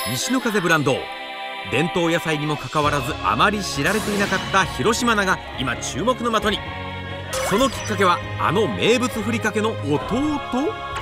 西の風ブランド。伝統野菜にもかかわらずあまり知られていなかった広島菜が今注目の的に。そのきっかけはあの名物ふりかけの弟。